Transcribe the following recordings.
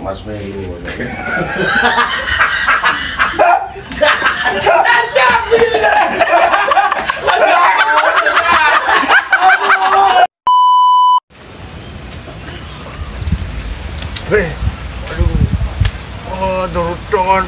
marshmallow. Aduh, dongan.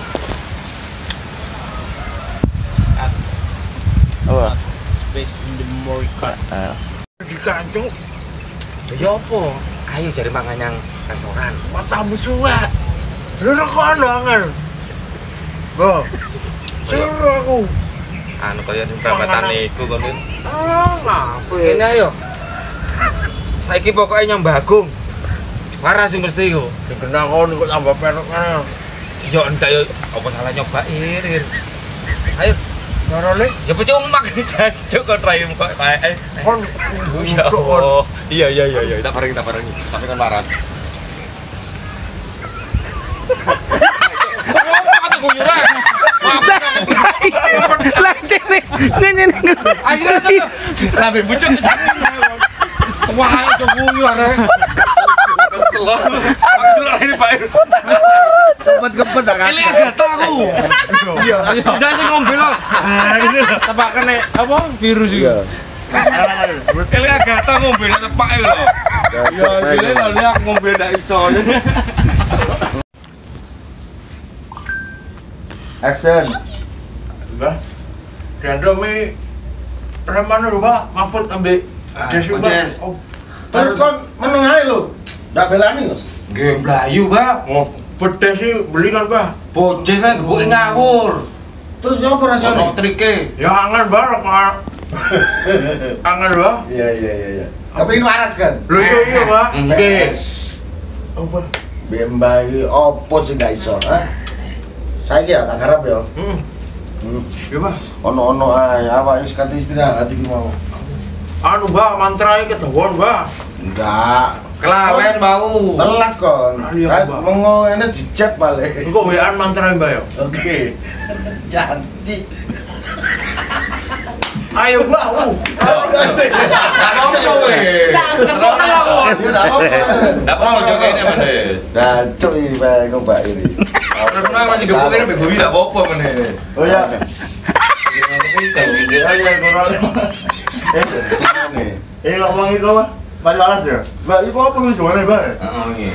Apa? Space in the memory card. Di kantung. Ya apa? Ayo cari mangan yang restoran. Matamu suwe. Lu kok anangan. Bo. Suruh aku. Anu kaya perempatan iku kon. Ngapa? Ini ayo. Saiki pokoknya nyambah Agung. Waras sing mesti iku. Sing kena kon kok tambah perok kan. Yo enggak yo apa salah nyobain. Ayo. Carane Ya percuma jancuk kon raim kok kae. kon Ya Allah. Iya. Tak bareng. Tapi kan waras. Ngomong atuh guyuran. Lancet nih. Nih. Akhirnya sana. Lambe bucuk. Wah, itu guyur arek. Kesel. Aku ini Pak. sempat kepet kan. Ini agak tahu. Iya. Udah sing ngombe lho. Gini lho. Tepak kena apa virus iki. Ini agak tahu ngombe nek tepak iki lho. Ya jile lho nek ngombe ndak iso. Action. Mbah. Gandomi preman lho, Pak. Maput ambek Jess. Terus kon meneng ae lho. Ndak belani lho. Nggih mlayu, Pak. Oh, pedes sih beli kan, Pak. Bojes nek gebuke ngawur. Terus yo apa rasane? Ono trike. Ya angan bareng, Pak. Angan, Pak. Iya. Tapi ini waras kan? Lho iya, Pak. Nggih. Apa? Bemba iki opo sih gak iso, ha? Saiki ya tak garap ya. Ya, Pak. Ono-ono ae awak wis kate istirahat iki mau. Anu, Pak, mantrae ketawon, Pak. Enggak. Kelalen bau. Telat kon. Ah, iya, Kayak Mbak. mengo energi jet balik. Engko WA-an mantrae, Mbak ya. Oke. Janji. Ayo, Mbak. Apa kowe? Kesel aku. Dapat mojoke ini meneh. Dan cuk iki bae kok Mbak Iri. Karena masih gebuke nek begowi ndak apa-apa meneh. Oh ya. Eh, ngomong itu, Pak. Mas Waras ya? Mbak, itu apa wis suara, Mbak? Heeh iki.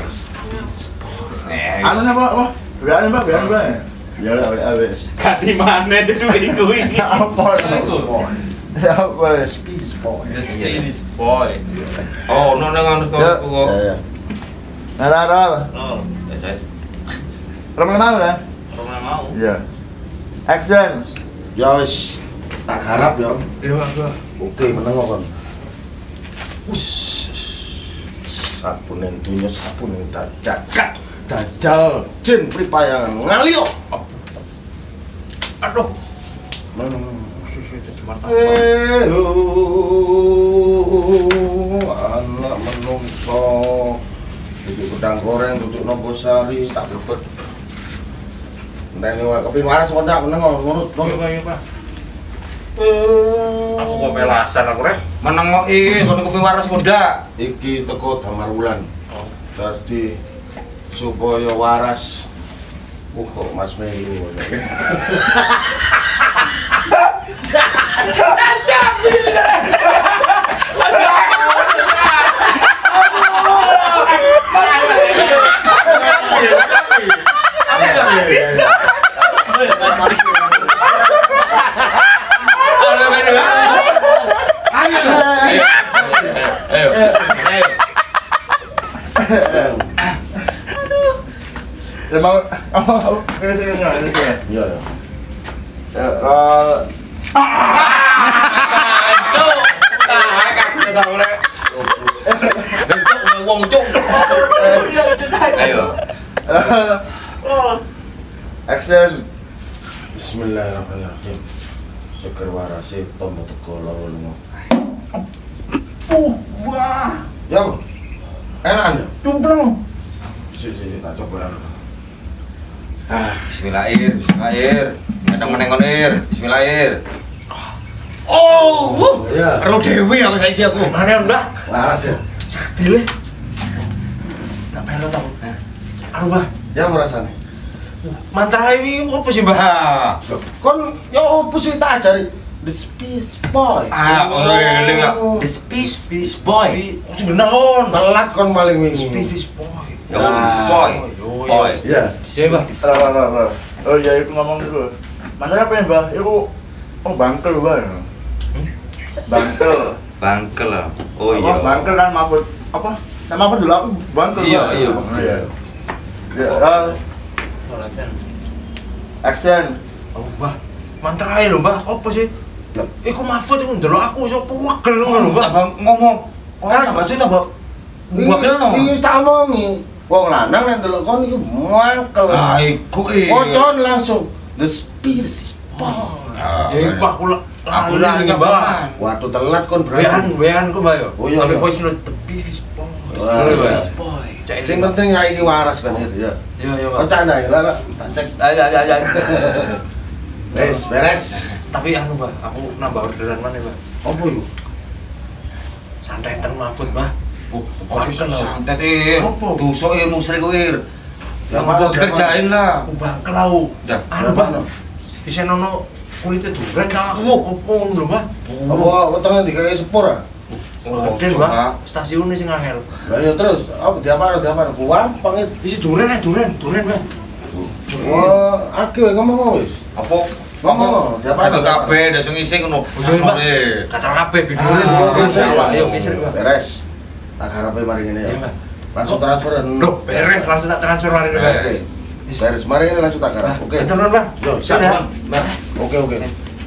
Anu apa? Biarin, Mbak, Ya udah, wis. Ganti mana itu ini. Apa? Ya apa speed sport. Just this boy. Oh, no nang anu Ya. kok. Ya. Nara. Oh, SS. Remen ya? Roma mau. Iya. Action. Ya wis tak garap ya. Iya, Mbak. Oke, meneng kon. Sabun yang dunia, sabun yang jagat, dajal, jin, pripayangan, ngalio. Aduh. Anak menungso, duduk gedang goreng, duduk Nogosari, tak blebet. Enteni wae kepin waras kok ndak meneng nurut. Iya, Pak. Aku kok pelasan aku rek. Menengoki kono kopi waras muda. Iki teko Damar Wulan. Oh. Dadi supaya waras. Kok marshmallow. Emang ini. Iya ya. Wong cuk. Ayo. Action. Bismillahirrahmanirrahim. Seger warase tombo teko loro lunga. Wah. Ya, Bu. Enak anda? Cumplung. Si, tak coba. Bismillahir. Kadang menengon ir. Bismillahir. Oh. Ya. Karo dewi aku saiki aku. Mana, Mbak? Waras ya. Sakti le. Tak melu tau. Anu, Mbah. Ya merasane. Mantra ini apa sih, Mbah? Kon ya opo sih tak ajari The Speech Boy. Oh, eling gak? The Speech Boy. Oh, sing bener kon. Telat kon paling wingi. Speech Boy. Boy. Boy. Iya. Siapa? Oh iya, itu ngomong dulu. Masalah apa ya, Mbak? Itu bangkel, Mbak. Bangkel. Bangkel. Oh Apa, iya. bangkel kan Mahfud. Apa? Nama apa dulu aku bangkel. Iya, Mbak. iya. Iya. Ya, action. Oh, Mbah. Mantra lho, Mbah. Apa sih? Lah, iku Mahfud iku ndelok aku iso pegel ngono, Mbah. Ngomong. Kan bahasa itu, Mbah. Buakel no. Iki tak omongi. Wong lanang nek ndelok kon iki mangkel. Ah, iku Ocon langsung The Speech Boy. Ya iku aku Aku lali lali, Mbah. Waduh telat kon berarti. Wean ku, Mbah yo. Oh, iya, Tapi iya. voice note the Speech Boy. Wah, Boy. Sing penting ya iki waras kan ya. Iya, Kok Mbah. canda ya lah, tak cek. Aja. Wes, beres. Tapi anu, Mbah, aku nambah orderan mana, Mbah? Apa iku? Santai ten Mahfud, Mbah. Ojo santet Apa? Tusuk musrik kuwi. Yang Mana, buat kerjain lah. Bangkel lau. Dah. Anu, Mbah. Bisa nono kulitnya duren kan. Opon lho, Mbah. Apa wetenge digawe sepur ah? Gede, Mbah. Stasiunnya sing angel. Lah ya terus, apa diapaan? Gampang itu. Isi duren, Mbah. Wah, akeh ngomong wis. Apa? Ngomong, diapaan? Kata kabeh dak sing isi ngono. Udah, Mbah. Kata kabeh bidurin. Oke, Ayo geser, Mbah. Beres. Tak garepe mari ngene Iya, ya. Mbah. Langsung transfer. Loh, beres langsung tak transfer hari ini, Mbah. Oke. Beres, mari ngene langsung tak garap. Oke. Betul, Mbah. Yo, siap, Sudah, Mbah. Mbah. Oke.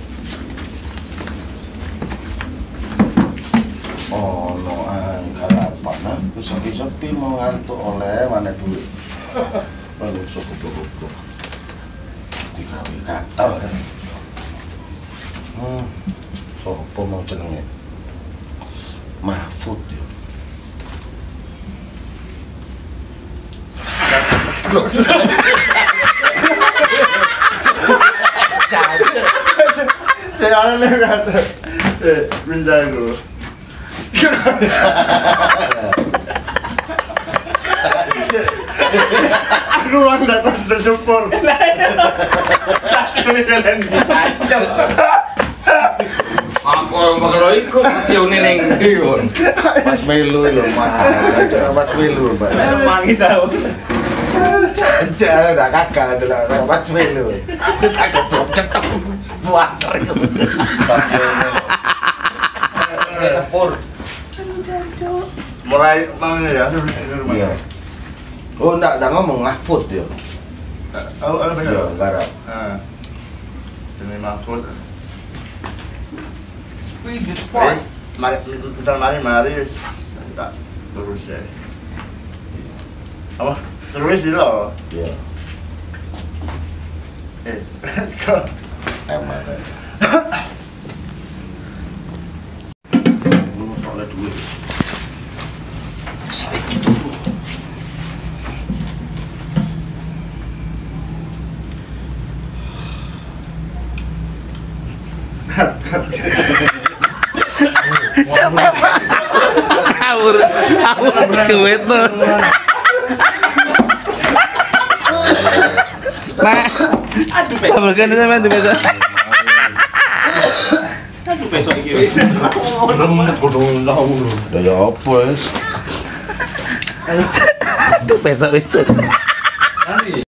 Oh, no, harapan sepi-sepi mau ngantuk oleh mana duit. Lalu suku-suku digawe katal kan. Sopo mau jenenge? Mahfud ya. Saya ada nih kata. Pindah dulu. Aku nggak bisa syukur. Stasiunnya kalian dicacok. Aku bakal iku siune ning ndi kon. Mas Melu lho, Mas. Cara Mas Melu, Mbak. Mangi sao. Jangan udah kagak adalah Mas Melu. Agak cetok buat Stasiunnya. sepur. Mulai mana ya? Iya. Oh, enggak ngomong Mahfud ya. Oh, Iya, benar. garap. Jenis Mahfud. Wis, mari tak terus ya. Apa? Terus dulu. Iya. Kok Emang. Lu oleh duit. Saiki dulu. Awur duit tuh. Aduh, besok kan itu men besok. Aduh besok iki wis. Remet bodong lau lho. Ya ya apa wis? Aduh, besok.